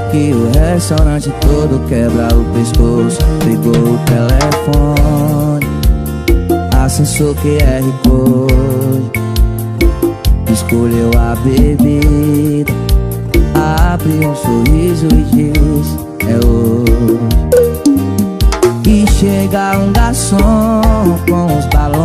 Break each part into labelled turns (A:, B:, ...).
A: que o restaurante todo quebra o pescoço. Pegou o telefone, acessou QR Code, escolheu a bebida, abriu um sorriso e disse: é hoje. E chega um garçom com os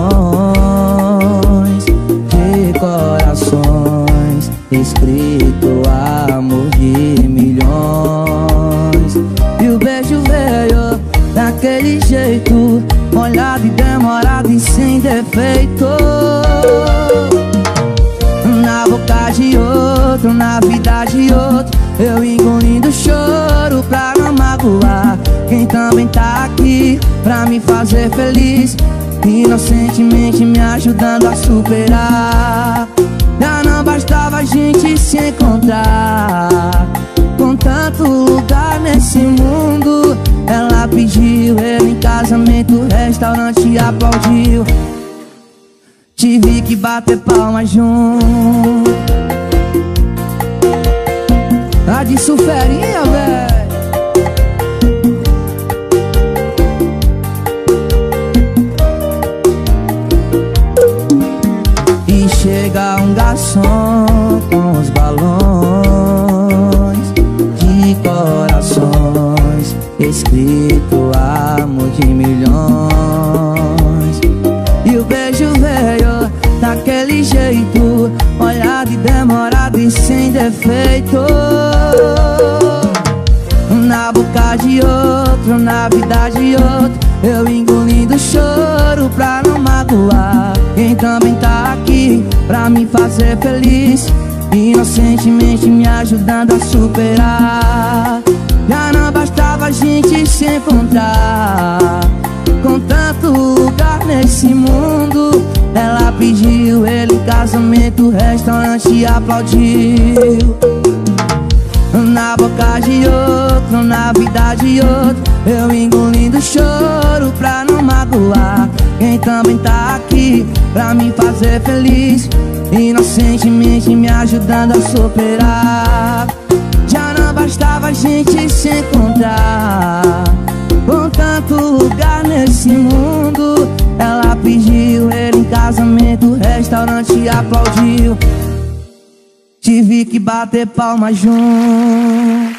A: balões de corações, escrito amor de milhões. E o beijo veio daquele jeito, molhado e demorado e sem defeito. Na boca de outro, na vida de outro, eu engolindo choro pra não magoar quem também tá aqui pra me fazer feliz, inocentemente me ajudando a superar. Já não bastava a gente se encontrar, com tanto lugar nesse mundo. Ela pediu ele em casamento, o restaurante aplaudiu. Tive que bater palmas junto. Tá de suferinha, véi. E chega um garçom com os balões de corações, escrito amor de milhões. E o beijo veio daquele jeito, molhado e demorado e sem defeito. Na boca de outro, na vida de outro, eu engolindo choro pra não magoar quem também tá aqui pra me fazer feliz, inocentemente me ajudando a superar. Já não bastava a gente se encontrar, com tanto lugar nesse mundo. Ela pediu ele em casamento, o restaurante aplaudiu. Na boca de outro, na vida de outro, eu engolindo choro pra não magoar quem também tá aqui pra me fazer feliz, inocentemente me ajudando a superar. Já não bastava a gente se encontrar, com tanto lugar nesse mundo. Ela pediu ele em casamento, o restaurante aplaudiu. Tive que bater palmas junto.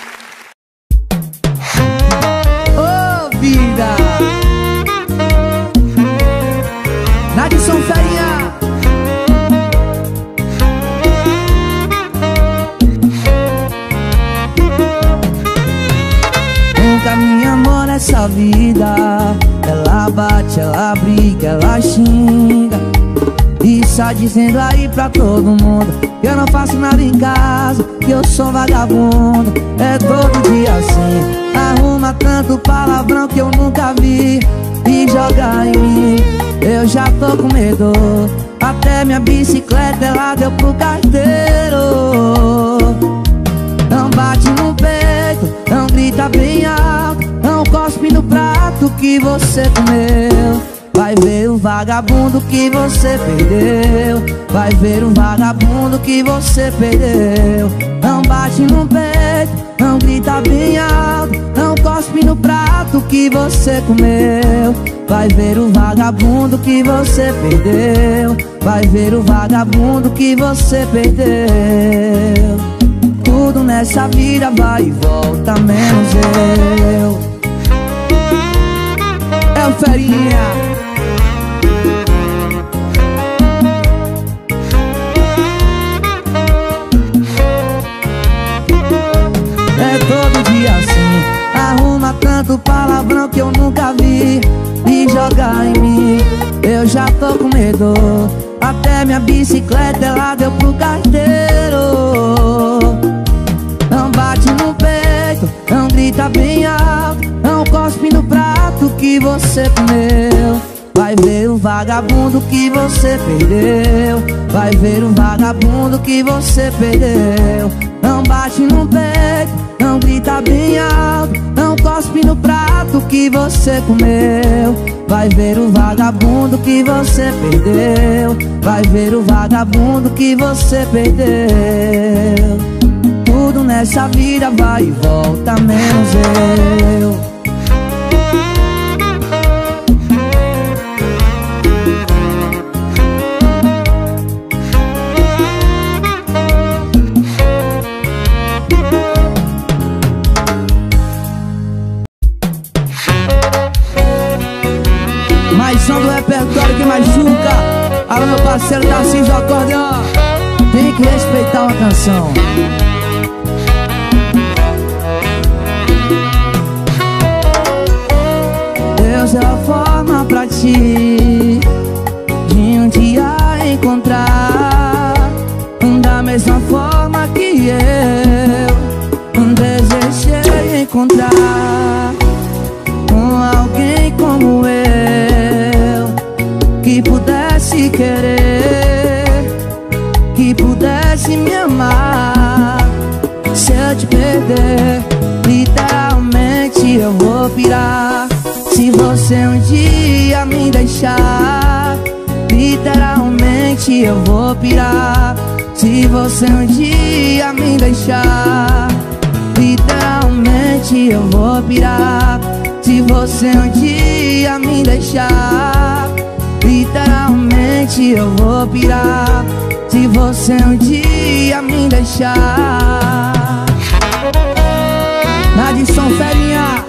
A: Ô vida, Nadson Ferinha. Nunca me amou nessa vida. Ela bate, ela briga, ela xinga e sai dizendo aí pra todo mundo que eu não faço nada em casa, que eu sou vagabundo. É todo dia assim, arruma tanto palavrão que eu nunca vi e joga em mim. Eu já tô com medo, até minha bicicleta ela deu pro carteiro. Não bate no peito, não grita bem alto, não cospe no prato que você comeu. Vai ver o vagabundo que você perdeu, vai ver o vagabundo que você perdeu. Não bate no peito, não grita bem alto, não cospe no prato que você comeu. Vai ver o vagabundo que você perdeu, vai ver o vagabundo que você perdeu. Tudo nessa vida vai e volta, menos eu. É o Ferinha. É todo dia assim, arruma tanto palavrão que eu nunca vi e joga em mim. Eu já tô com medo, até minha bicicleta ela deu pro carteiro. Não bate no peito, não grita bem alto, não cospe no prato que você comeu. Vai ver o vagabundo que você perdeu, vai ver o vagabundo que você perdeu. Não bate no peito, não grita bem alto, não cospe no prato que você comeu. Vai ver o vagabundo que você perdeu, vai ver o vagabundo que você perdeu. tudo nessa vida vai e volta, menos eu. Mais som do repertório que machuca. Alô, meu parceiro Tarcísio Acordeão. Tem que respeitar uma canção. Deus é a forma pra ti de um dia encontrar, da mesma forma que eu desejei encontrar alguém como eu, que pudesse querer, que pudesse me amar. Se eu te perder, literalmente eu vou pirar. Se você um dia me deixar, literalmente eu vou pirar. Se você um dia me deixar, literalmente eu vou pirar. Se você um dia me deixar, literalmente eu vou pirar. Se você um dia me deixar. Nadson Ferinha.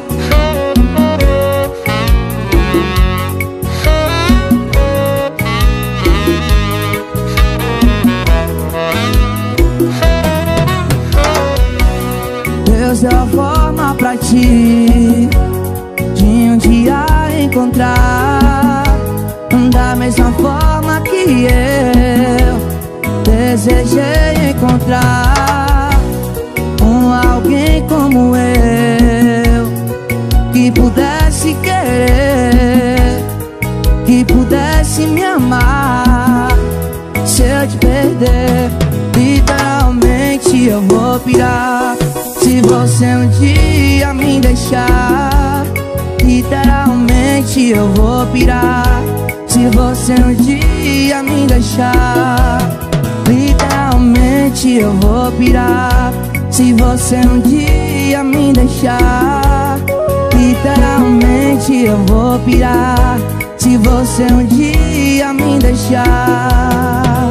A: Deus deu a forma pra ti de um dia encontrar, da mesma forma que eu desejei encontrar alguém como eu, que pudesse querer, que pudesse me amar. Se eu te perder, literalmente eu vou pirar. Se você um dia me deixar, literalmente eu vou pirar. Se você um dia me deixar, literalmente eu vou pirar. Se você um dia me deixar, literalmente eu vou pirar. Se você um dia me deixar.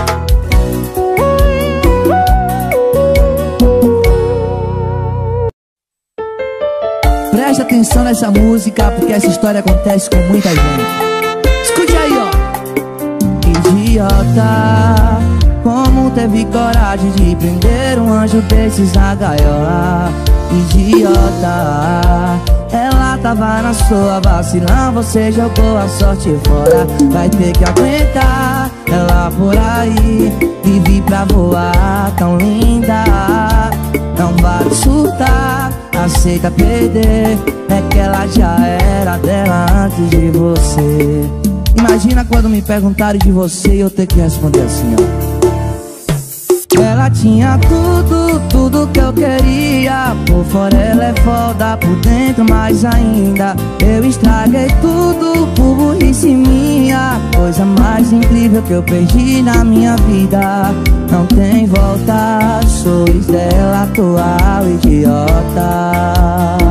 A: Preste atenção nessa música, porque essa história acontece com muita gente. Escute aí, ó. Idiota, como teve coragem de prender um anjo desses na gaiola. Idiota, ela tava na sua vacilão, você jogou a sorte fora. Vai ter que aguentar ela por aí, vive pra voar, tão linda. Não vale surtar, aceita perder, é que ela já era dela antes de você. Imagina quando me perguntarem de você e eu ter que responder assim, ó. Ela tinha tudo, tudo que eu queria. Por fora ela é foda, por dentro mais ainda. Eu estraguei tudo por burrice minha. Coisa mais incrível que eu perdi na minha vida. Não tem volta, sou ex dela atual, idiota.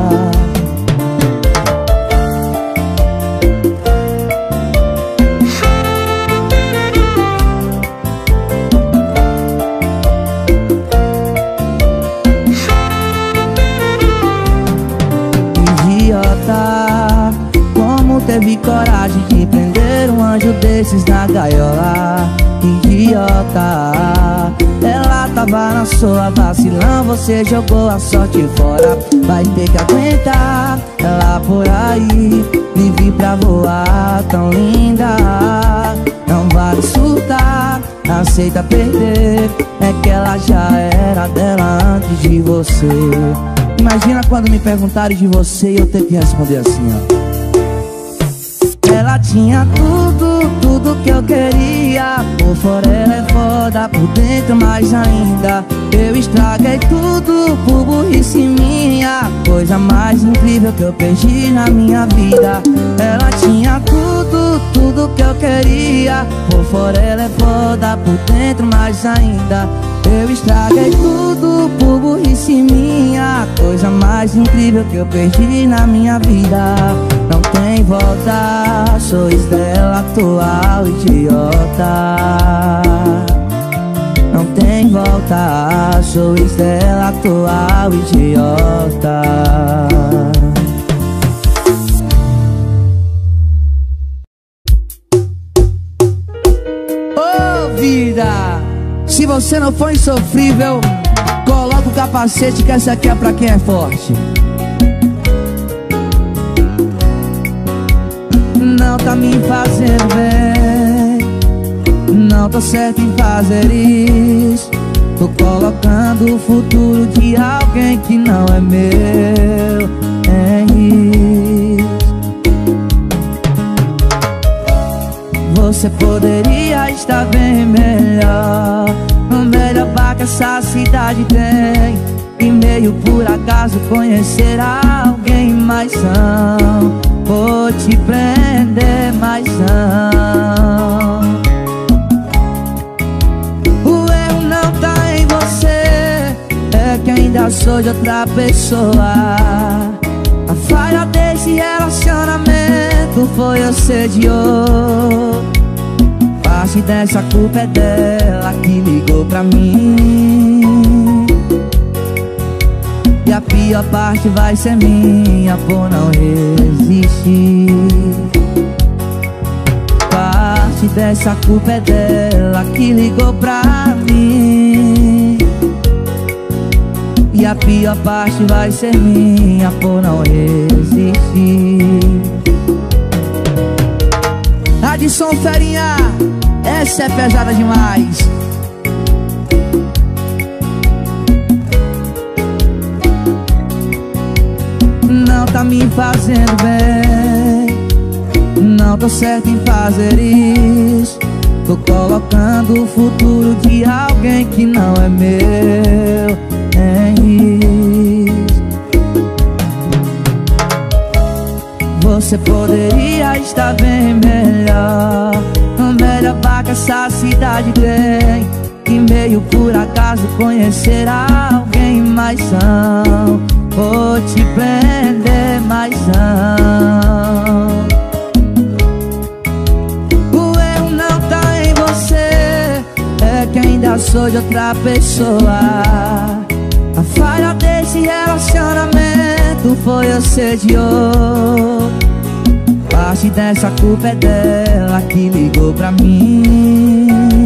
A: Como teve coragem de prender um anjo desses na gaiola. Idiota, ela tava na sua vacilão, você jogou a sorte fora. Vai ter que aguentar ela por aí, vive pra voar, tão linda. Não vale surtar, aceita perder, é que ela já era dela antes de você. Imagina quando me perguntarem de você e eu ter que responder assim, ó. Ela tinha tudo, tudo que eu queria. Por fora ela é foda, por dentro mais ainda. Eu estraguei tudo por burrice minha. Coisa mais incrível que eu perdi na minha vida. Ela tinha tudo, tudo que eu queria. Por fora ela é foda, por dentro mais ainda. Eu estraguei tudo por burrice minha. A coisa mais incrível que eu perdi na minha vida. Não tem volta, sou estrela atual, idiota. Não tem volta, sou estrela atual, idiota. Ô vida, se você não for insofrível, coloca o capacete que essa aqui é pra quem é forte. Não tá me fazendo bem, não tô certo em fazer isso. Tô colocando o futuro de alguém que não é meu em risco. Você poderia estar bem melhor, o melhor bar que essa cidade tem. E meio por acaso conhecer alguém mais são. Vou te prender, mas não. O erro não tá em você, é que ainda sou de outra pessoa. A falha desse relacionamento foi eu ser de outro. Parte dessa culpa é dela que ligou pra mim. E a pior parte vai ser minha por não resistir. Parte dessa culpa é dela que ligou pra mim. E a pior parte vai ser minha por não resistir. Adson Ferinha, essa é pesada demais. Não tá me fazendo bem, não tô certo em fazer isso. Tô colocando o futuro de alguém que não é meu em risco. Você poderia estar bem melhor, o melhor bar que essa cidade tem. E meio por acaso conhecer alguém mais são. Vou te prender, mas não. O erro não tá em você, é que ainda sou de outra pessoa. A falha desse relacionamento foi eu ser de outro. Parte dessa culpa é dela que ligou pra mim.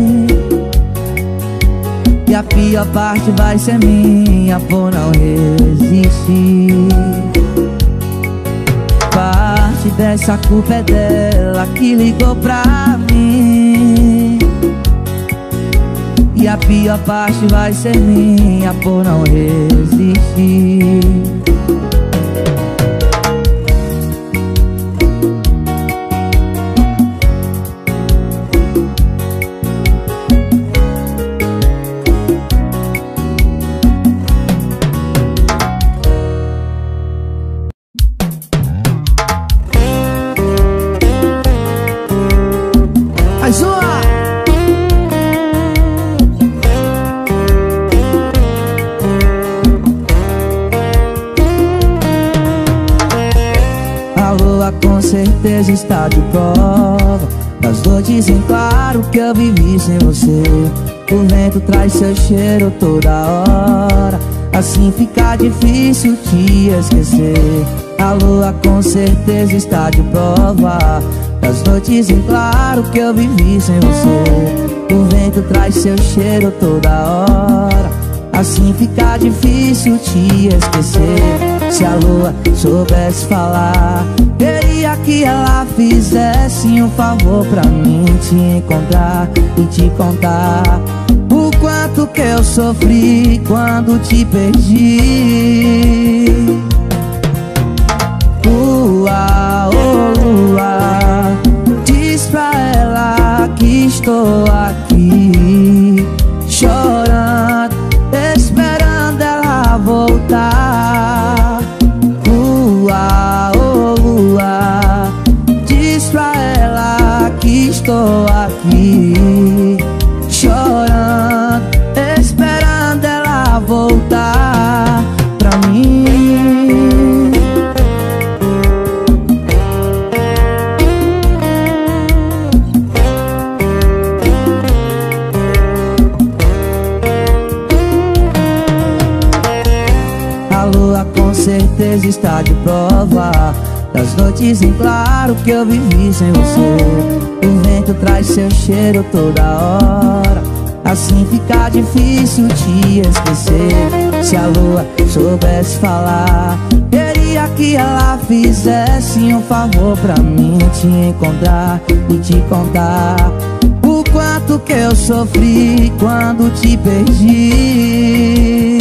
A: E a pior parte vai ser minha por não resistir. Parte dessa culpa é dela que ligou pra mim. E a pior parte vai ser minha por não resistir. certeza está de prova das noites em claro que eu vivi sem você. O vento traz seu cheiro toda hora, assim fica difícil te esquecer. A lua com certeza está de prova das noites em claro que eu vivi sem você. O vento traz seu cheiro toda hora, assim fica difícil te esquecer. Se a lua soubesse falar, queria que ela fizesse um favor pra mim te encontrar e te contar o quanto que eu sofri quando te perdi. Lua, oh lua, diz pra ela que estou aqui chorando, esperando ela voltar. Lua, oh lua, diz pra ela que estou aqui chorando, esperando certeza está de prova das noites em claro que eu vivi sem você. O vento traz seu cheiro toda hora, assim fica difícil te esquecer. Se a lua soubesse falar, queria que ela fizesse um favor pra mim, te encontrar e te contar o quanto que eu sofri quando te perdi.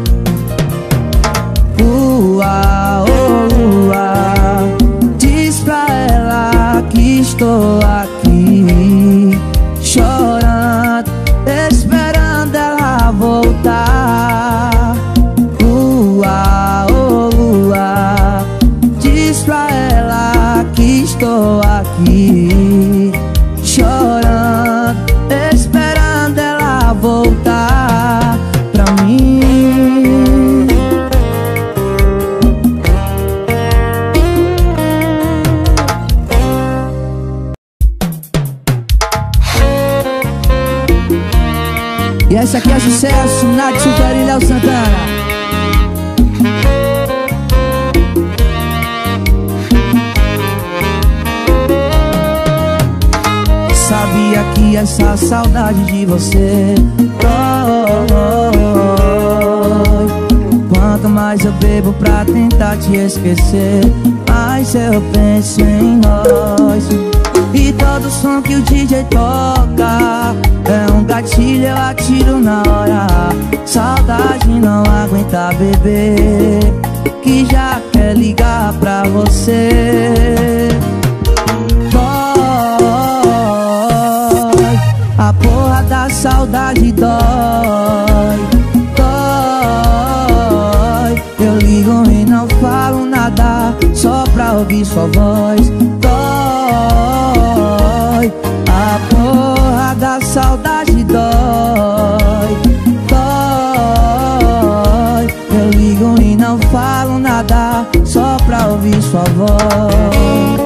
A: Lua, oh lua, diz pra ela que estou aqui chorando, esperando ela voltar. Lua, oh lua, diz pra ela que estou aqui chorando, esperando ela voltar pra mim. E essa aqui é sucesso, Nath Super e Léo Santana. Sabia que essa saudade de você dói. Quanto mais eu bebo pra tentar te esquecer, mais eu penso em nós. E todo som que o DJ toca é um gatilho, eu atiro na hora. Saudade não aguenta beber, que já quer ligar pra você. Dói, a porra da saudade dói. Dói, eu ligo e não falo nada, só pra ouvir sua voz. A porra da saudade dói. Dói, eu ligo e não falo nada, só pra ouvir sua voz.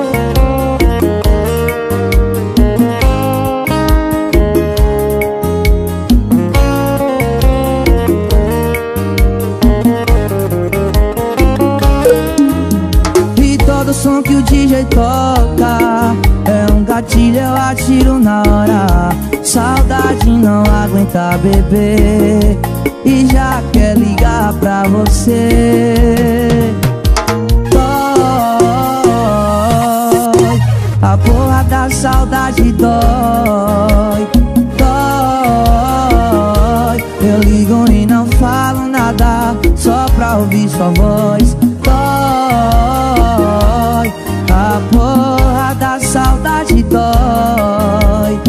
A: E todo som que o DJ toca é um gatilho, eu atiro na hora. Saudade não aguenta beber, e já quer ligar pra você. Dói, a porra da saudade dói. Dói, eu ligo e não falo nada, só pra ouvir sua voz. Dói, a porra da saudade dói.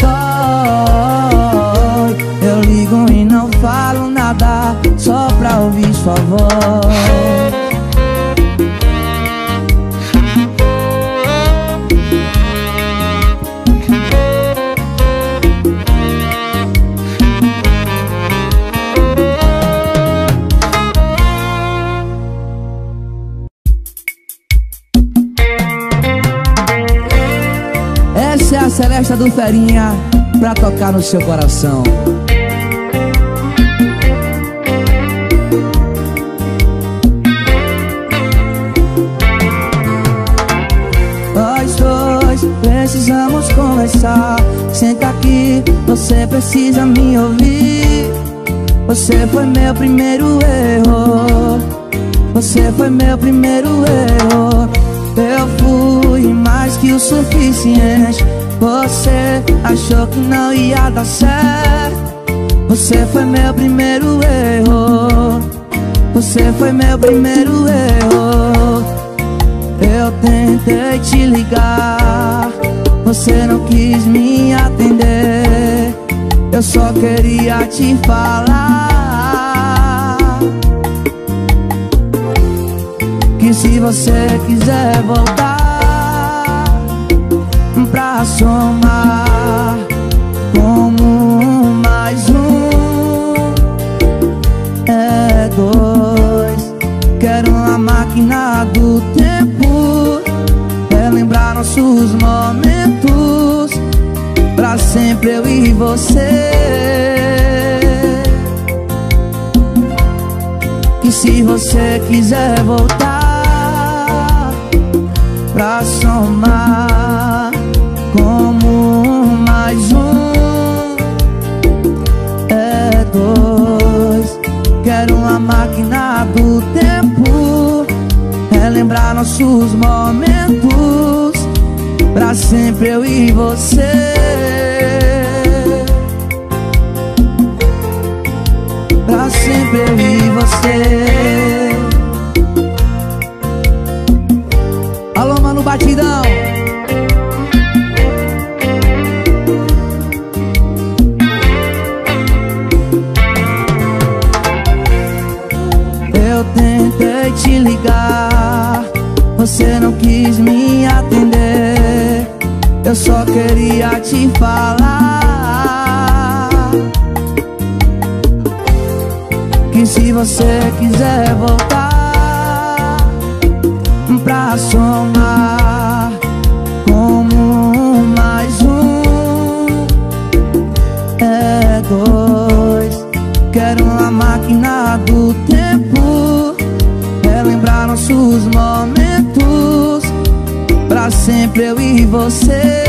A: Dói, eu ligo e não falo nada, só pra ouvir sua voz. Essa é a Celeste do Ferinha, pra tocar no seu coração. Nós dois precisamos conversar. Senta aqui, você precisa me ouvir. Você foi meu primeiro erro. Você foi meu primeiro erro. Eu fui mais que o suficiente. Você achou que não ia dar certo. Você foi meu primeiro erro. Você foi meu primeiro erro. Eu tentei te ligar, você não quis me atender. Eu só queria te falar que se você quiser voltar pra somar como mais um é dois. Quero uma máquina do tempo, relembrar nossos momentos, pra sempre eu e você. E se você quiser voltar pra somar como mais um é dois. Quero uma máquina do tempo, relembrar nossos momentos, pra sempre eu e você. Pra sempre eu e você. Alô, mano, batidão. Eu tentei te ligar, você não quis me atender. Eu só queria te falar que se você quiser voltar pra somar como mais um é dois. Quero uma máquina do tempo, relembrar nossos momentos, pra sempre eu e você.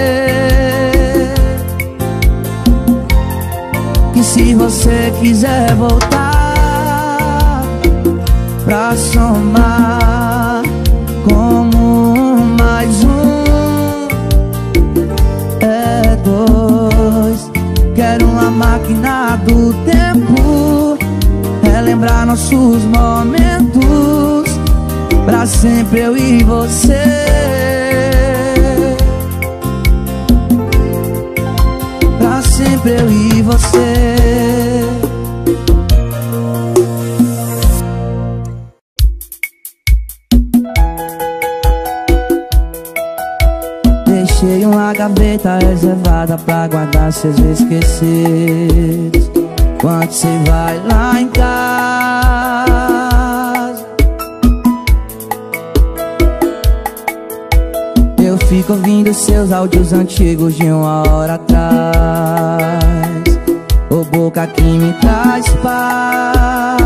A: Que se você quiser voltar pra somar como mais um é dois. Quero uma máquina do tempo, relembrar nossos momentos, pra sempre eu e você. Pra sempre eu e você. Deixei uma gaveta reservada pra guardar seus esquecidos. Quando você vai lá em casa, eu fico ouvindo seus áudios antigos de 1 hora atrás. Ô boca que me traz paz.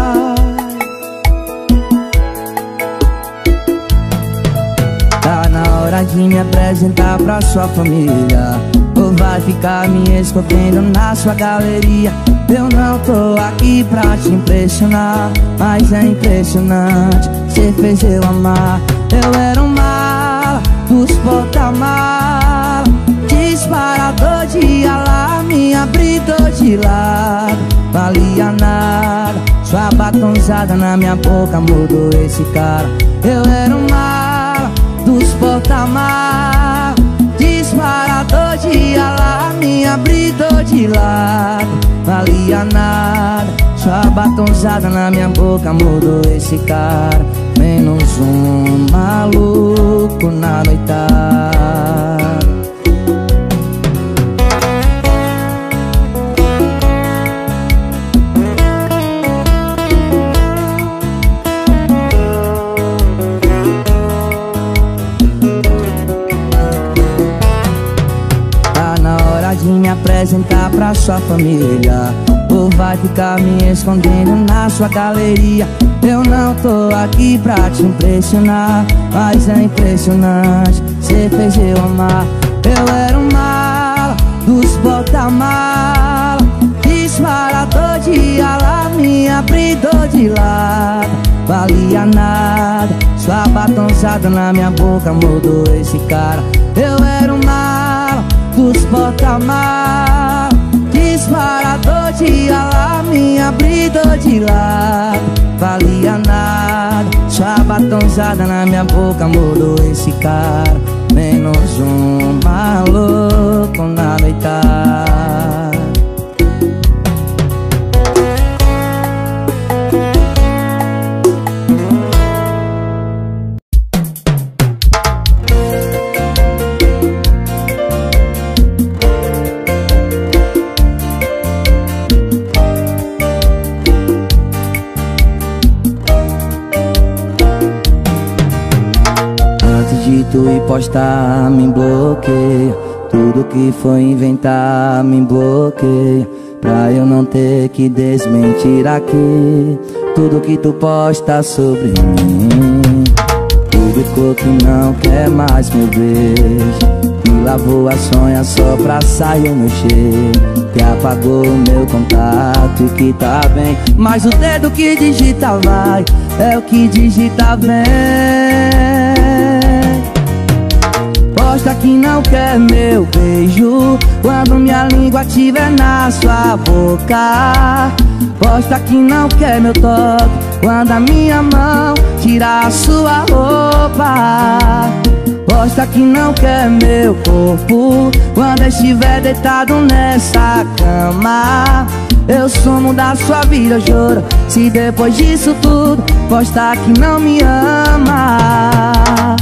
A: Tá na hora de me apresentar pra sua família, ou vai ficar me escondendo na sua galeria? Eu não tô aqui pra te impressionar, mas é impressionante, cê fez eu amar. Eu era um mala dos porta-mala, disparador de alarme, abridor de lado, valia nada. Sua batonzada na minha boca mudou esse cara. Eu era um mala dos porta-mala, disparador de alarme, abridor de lado, valia nada. Sua batonzada na minha boca mudou esse cara. Menos um maluco na noitada. De me apresentar pra sua família, ou vai ficar me escondendo na sua galeria? Eu não tô aqui pra te impressionar, mas é impressionante, cê fez eu amar. Eu era um mala dos porta-mala, disparador de alarme, abridor de lado, valia nada. Sua batonzada na minha boca mudou esse cara. Eu era um mala dos porta-mala, disparador de alarme, abridor de lado, valia nada. Sua batonzada na minha boca mudou esse cara. Menos um maluco na noitada. Tu e postar me bloqueia, tudo que foi inventar me bloqueia. pra eu não ter que desmentir aqui tudo que tu posta sobre mim. Publicou que não quer mais meu beijo, que lavou a sonha só pra sair o meu cheiro, que apagou o meu contato e que tá bem, mas o dedo que digita vai, é o que digita vem. Posta que não quer meu beijo quando minha língua estiver na sua boca. Posta que não quer meu toque quando a minha mão tira a sua roupa. Posta que não quer meu corpo quando estiver deitado nessa cama. Eu sumo da sua vida, juro, se depois disso tudo posta que não me ama.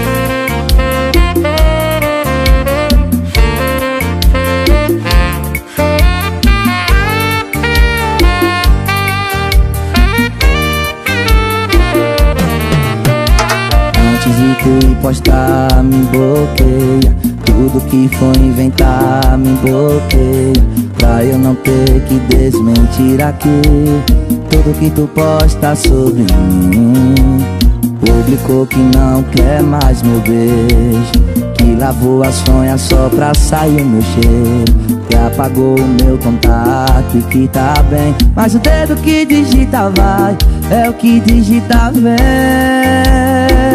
A: Antes de tu ir postar, me bloqueia. Tudo que for inventar, me bloqueia, pra eu não ter que desmentir aqui tudo que tu posta sobre mim. Publicou que não quer mais meu beijo, que lavou a sonha só pra sair o meu cheiro, que apagou o meu contato e que tá bem, mas o dedo que digita vai, é o que digita vem.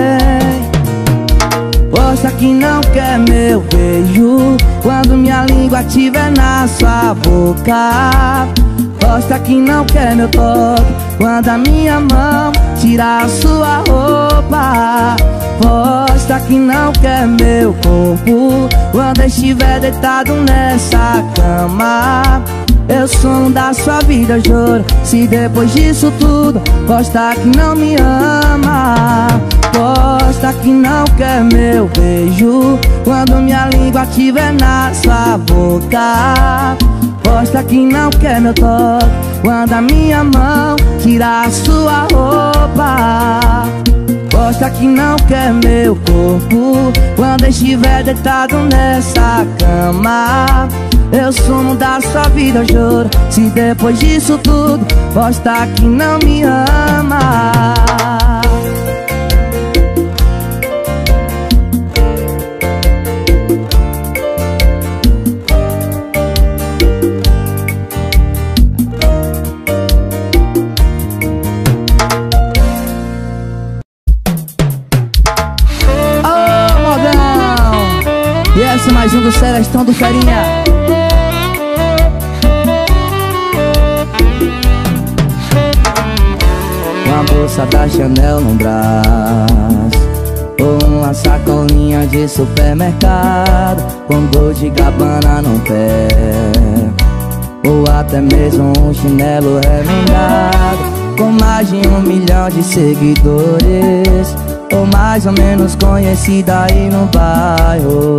A: Posta que não quer meu beijo quando minha língua estiver na sua boca. Posta que não quer meu toque quando a minha mão tira a sua roupa. Posta que não quer meu corpo quando estiver deitado nessa cama. Eu sou da sua vida, juro, se depois disso tudo posta que não me ama. Posta que não quer meu beijo quando minha língua estiver na sua boca. Posta que não quer meu toque quando a minha mão tira a sua roupa. Posta que não quer meu corpo quando estiver deitado nessa cama. Eu sumo da sua vida, juro, se depois disso tudo posta que não me ama. Esse mais um do Celestão do Ferinha. Uma bolsa da Chanel no braço, ou uma sacolinha de supermercado com Dolce & Gabbana no pé, ou até mesmo um chinelo remendado com mais de 1 milhão de seguidores, ou mais ou menos conhecida aí no bairro.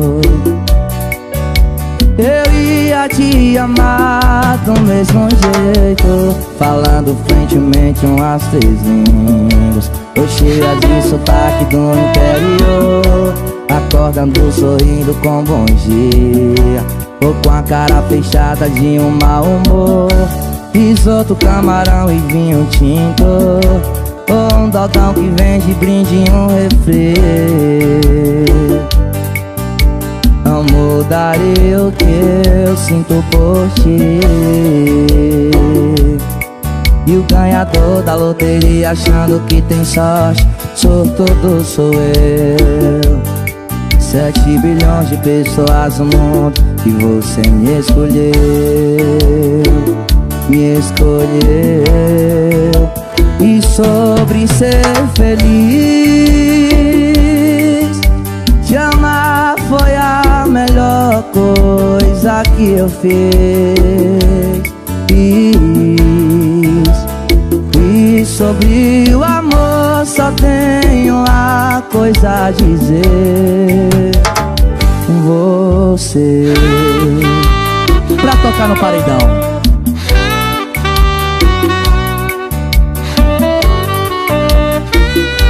A: Eu ia te amar do mesmo jeito, falando frentemente umas 3 línguas, ou cheia de sotaque do interior, acordando sorrindo com bom dia, ou com a cara fechada de um mau humor, risoto, camarão e vinho tinto, ou um dodão que vende brinde em um refri. Não mudaria o que eu sinto por ti. E o ganhador da loteria achando que tem sorte, sortudo sou eu. 7 bilhões de pessoas no mundo e você me escolheu, me escolheu. E sobre ser feliz, te amar foi a melhor coisa que eu fiz. E sobre o amor só tenho uma coisa a dizer: você. Pra tocar no paredão.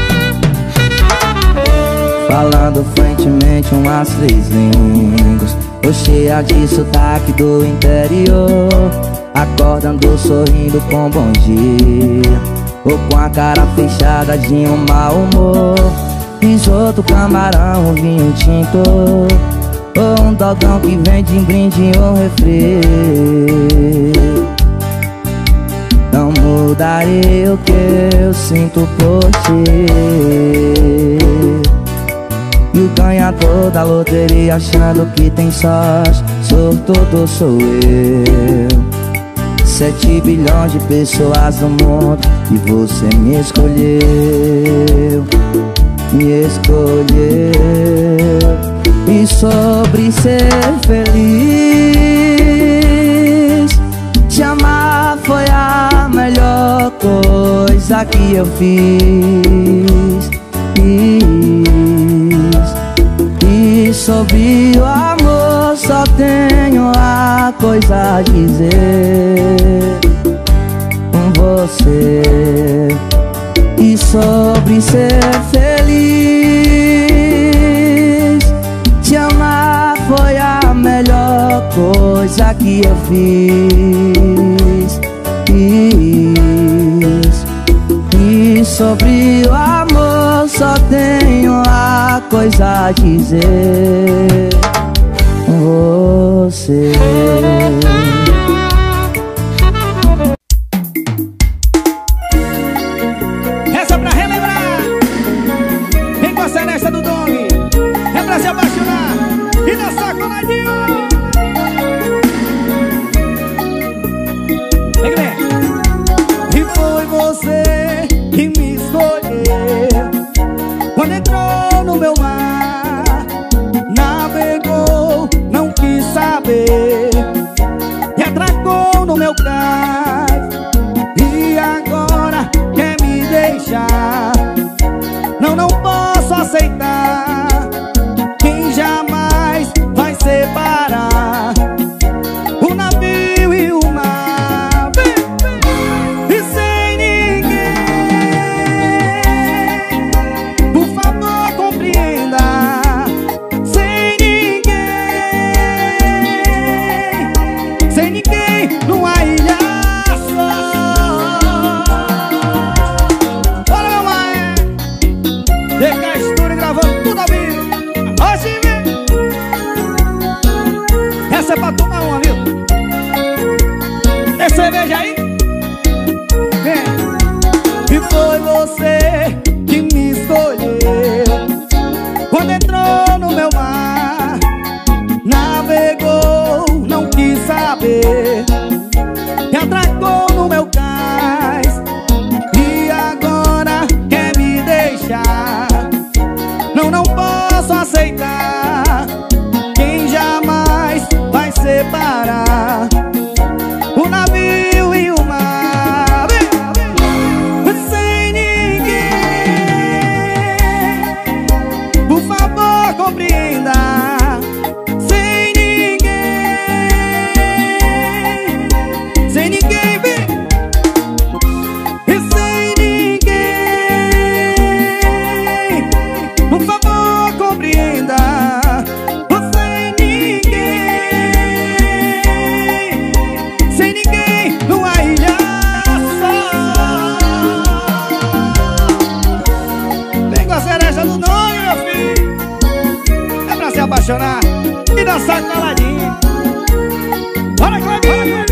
A: Falando frentemente umas 3 línguas, ou cheia de sotaque do interior, acordando sorrindo com bom dia, ou com a cara fechada de um mau humor. Risoto, camarão, vinho tinto, ou um dogão que vem de brinde ou refri. Não mudarei o que eu sinto por ti. E o ganhador da loteria achando que tem sorte, sortudo sou eu. 7 bilhões de pessoas no mundo e você me escolheu, me escolheu. E sobre ser feliz, te amar foi a melhor coisa que eu fiz. E sobre o amor só tenho a coisa a dizer com você. E sobre ser feliz, te amar foi a melhor coisa que eu fiz. E sobre o amor só tenho a coisa a dizer com você.
B: Essa pra relembrar. Vem com a Celeste do Dong. É pra se apaixonar e dançar coladinho. Vem, vem. E foi você que me escolheu quando entrou no meu mar, navegou, não quis saber, e atracou no meu cais. E agora quer me deixar. Não posso aceitar. Quem jamais vai separar o navio e o mar? E sem ninguém, por favor compreenda. Sem ninguém, numa ilha só. Bora, meu mãe, DK Studio gravando tudo ao vivo. Hoje vem. Essa é pra tomar uma, viu? Tem cerveja aí? Vem. E foi você que me escolheu quando entrou no meu mar, navegou, não quis saber, e atracou no meu cais. E agora quer me deixar. Não posso aceitar. Quem jamais vai separar o navio e o mar? Sem ninguém, por favor compreenda. Sem ninguém, vem. E sem ninguém, por favor compreenda. Sem ninguém, numa ilha só. Vem com a cereja do nome, meu filho. É pra se apaixonar e dançar caladinho. Bora, Clebinho.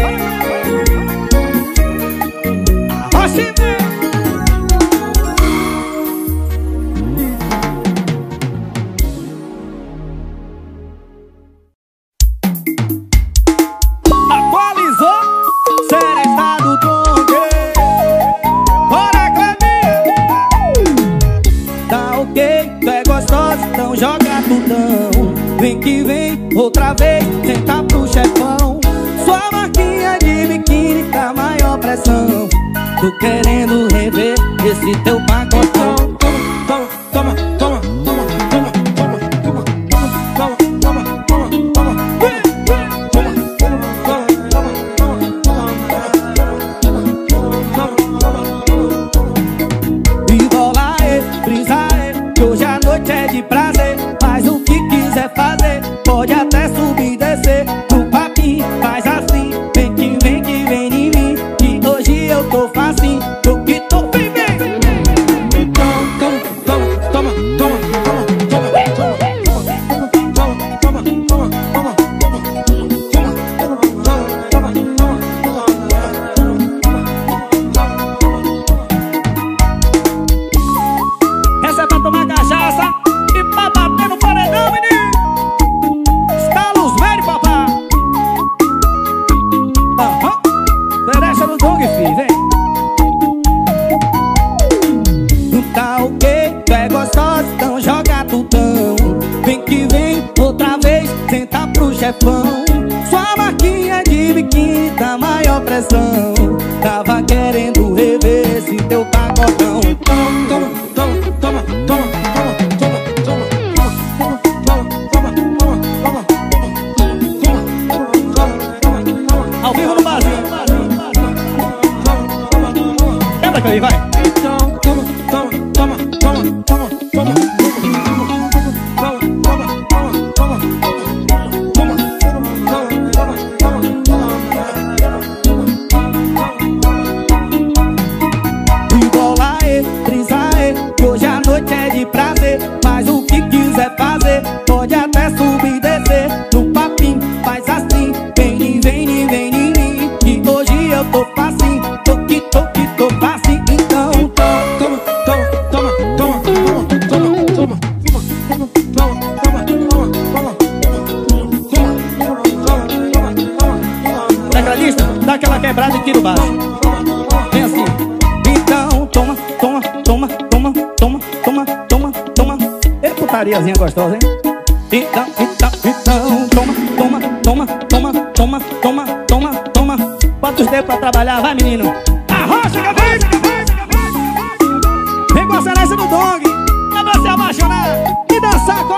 B: Oxi, vem. Atualizou, Cereja do Dong. Bora, Clebinho. Tá ok, tu é gostosa, então joga tudão. Vem que vem, outra vez, senta pro chefão. Sua marquinha de biquíni tá maior pressão. Tô querendo rever esse teu pacotão. Toma, toma, toma, toma, toma, toma, toma, toma, toma, toma, toma. E bola aí, brisa aí, que hoje a noite é de prazer. Faz o que quiser fazer, pode até subir. chefão. Sua marquinha de biquíni da maior pressão. Tava querendo rever esse teu pacotão. Toma, toma, toma, toma, toma, toma, toma, toma, toma. Ao vivo no barzinho. Canta, Cleide, vai. Toma, toma, toma, toma, toma, toma. Hoje a noite é de prazer, faz o que quiser fazer. Pode até subir e descer no papinho, faz assim. Vem, vem, vem, vem, que hoje eu tô facinho. Tô facinho. Então toma, toma, toma, toma, toma, toma, toma. Daquela lista, dá aquela quebrada e tira o baixo. Vem assim. Então toma, toma, toma, toma, toma, toma, toma, toma. É putariazinha gostosa, hein? Então, toma, toma, toma, toma, toma, toma, toma, toma. Bota os dedos pra trabalhar, vai, menino. Arrocha, cabeça! Vem com a excelência do Dong, pra você apaixonar e dançar com